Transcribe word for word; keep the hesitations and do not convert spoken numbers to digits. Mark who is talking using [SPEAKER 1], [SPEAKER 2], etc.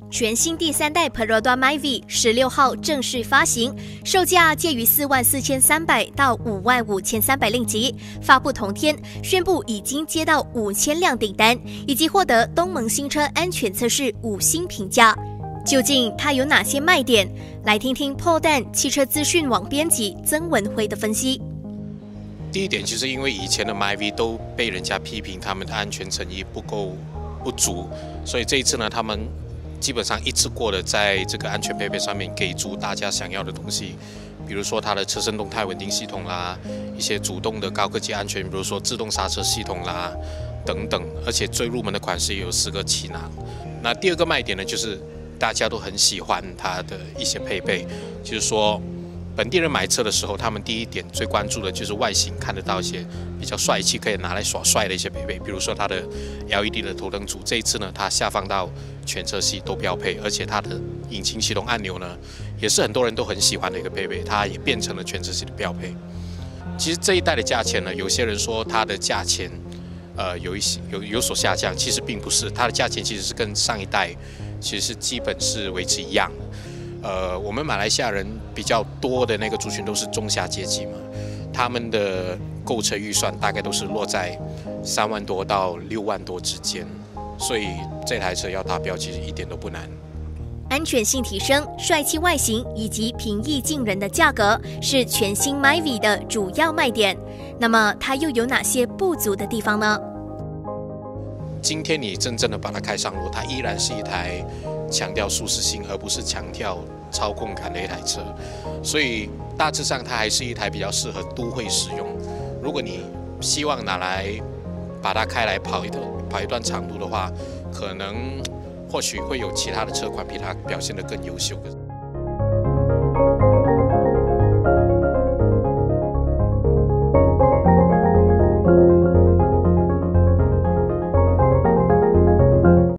[SPEAKER 1] 全新第三代 Perodua Myvi 十六号正式发行，售价介于四万四千三百到五万五千三百令吉。发布同天，宣布已经接到五千辆订单，以及获得东盟新车安全测试五星评价。究竟它有哪些卖点？来听听破蛋汽车资讯网编辑曾文辉的分析。
[SPEAKER 2] 第一点就是因为以前的 Myvi 都被人家批评他们的安全诚意不够不足，所以这一次呢，他们基本上一次过的在这个安全配备上面给出大家想要的东西，比如说它的车身动态稳定系统啦，一些主动的高科技安全，比如说自动刹车系统啦等等，而且最入门的款式也有四个气囊。那第二个卖点呢，就是大家都很喜欢它的一些配备，就是说本地人买车的时候，他们第一点最关注的就是外形，看得到一些比较帅气可以拿来耍帅的一些配备，比如说它的 L E D 的头灯组，这一次呢，它下放到全车系都标配，而且它的引擎启动按钮呢，也是很多人都很喜欢的一个配备，它也变成了全车系的标配。其实这一代的价钱呢，有些人说它的价钱，呃，有一些有有所下降，其实并不是，它的价钱其实是跟上一代其实是基本是维持一样的。呃，我们马来西亚人比较多的那个族群都是中下阶级嘛，他们的购车预算大概都是落在三万多到六万多之间，所以这台车要达标其实一点都不难。
[SPEAKER 1] 安全性提升、帅气外形以及平易近人的价格是全新 Myvi 的主要卖点。那么它又有哪些不足的地方呢？
[SPEAKER 2] 今天你真正的把它开上路，它依然是一台强调舒适性，而不是强调操控感的一台车，所以大致上它还是一台比较适合都会使用。如果你希望拿来把它开来跑一段跑一段长途的话，可能或许会有其他的车款比它表现得更优秀。